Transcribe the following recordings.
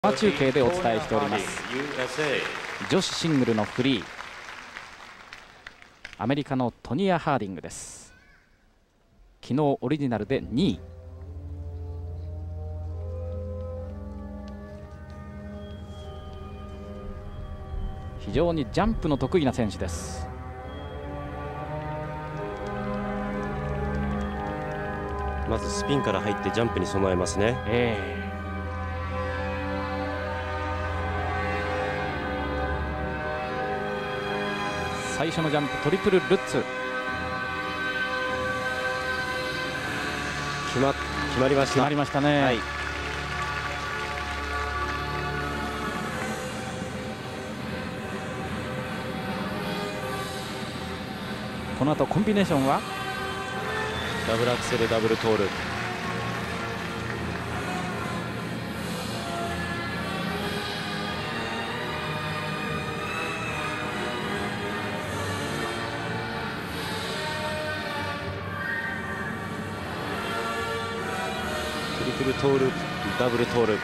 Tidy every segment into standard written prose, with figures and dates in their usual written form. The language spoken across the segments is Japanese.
生中継でお伝えしております。女子シングルのフリー、アメリカのトニア・ハーディングです。昨日オリジナルで2位。非常にジャンプの得意な選手です。 まずスピンから入ってジャンプに備えますね。 最初のジャンプトリプルルッツ決まりました。 決まりましたね。はい、この後コンビネーションはダブルアクセルダブルトール。トリプルトーループダブルトーループ。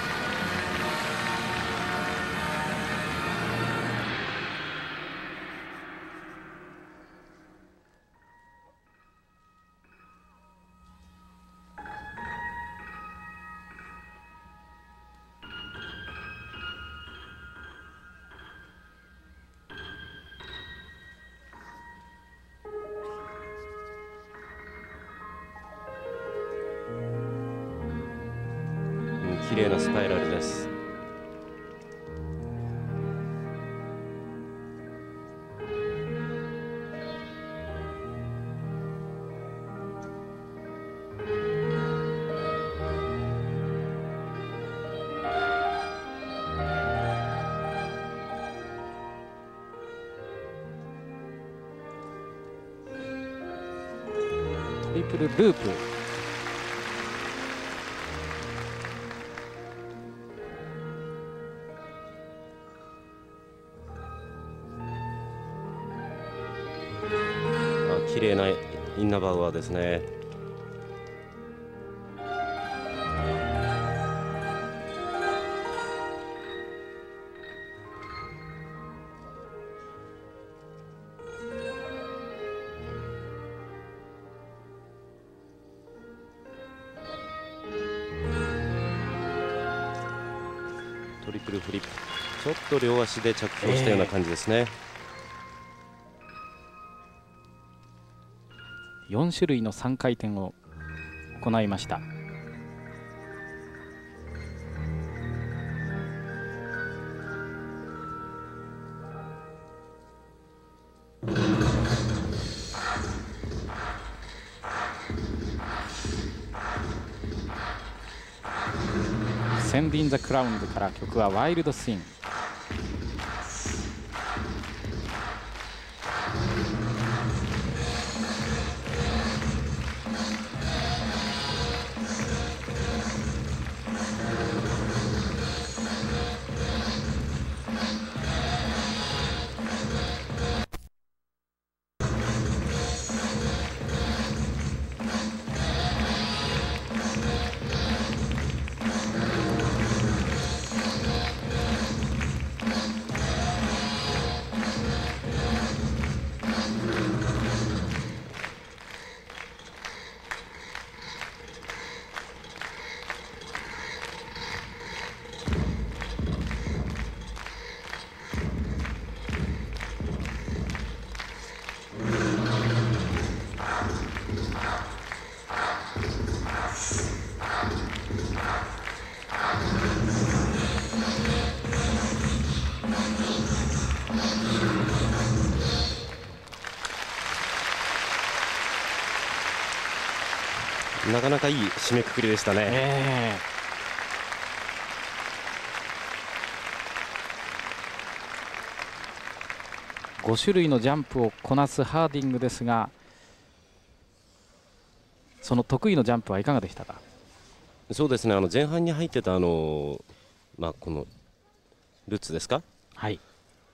綺麗なスパイラルです。 トリプルループ。 綺麗なインナーバウアーですね。トリプルフリップ、ちょっと両足で着氷したような感じですね。 4種類の3回転を行いました。センディン・ザ・クラウンズから曲はワイルド・スイング。 なかなかいい締めくくりでしたね。 5種類のジャンプをこなすハーディングですが、その得意のジャンプはいかがでしたか？ そうですね、前半に入ってたこのルッツですか、 はい、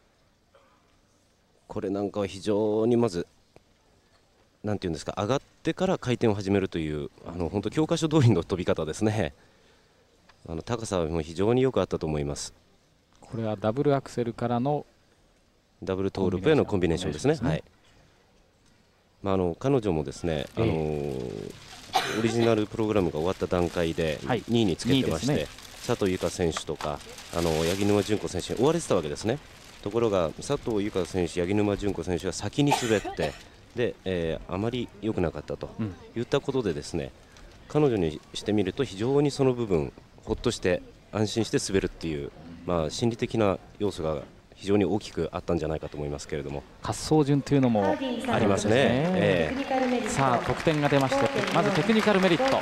これなんかは非常にまずなんていうんですか、上がってから回転を始めるという本当教科書通りの飛び方ですね。 高さも非常によくあったと思います。 これはダブルアクセルからのダブルトーループへのコンビネーションですね。はい。彼女もですね、オリジナルプログラムが終わった段階で2位につけてまして、佐藤由香選手とか八木沼純子選手に追われてたわけですね。ところが佐藤由香選手、八木沼純子選手が先に滑ってで、あまり良くなかったといったことでですね、彼女にしてみると非常にその部分ほっとして安心して滑るっていう、心理的な要素が非常に大きくあったんじゃないかと思いますけれども、 滑走順というのもありますね。さあ得点が出まして、まずテクニカルメリット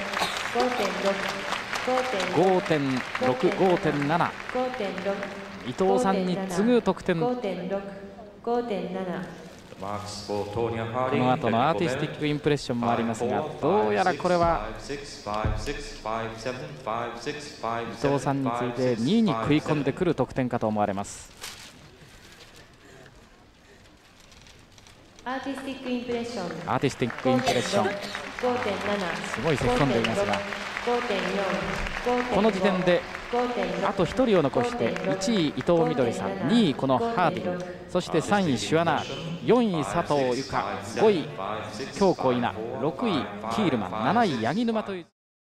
5.6、5.7、伊藤さんに次ぐ得点。この後のアーティスティックインプレッションもありますが、どうやらこれは伊藤さんに次いで2位に食い込んでくる得点かと思われます。 アーティスティックインプレッション、 すごい咳き込んでいますが、この時点であと1人を残して1位伊藤みどりさん、2位このハーディング、そして3位シュアナール、4位佐藤由香、5位京子稲、6位キールマン、7位八木沼という。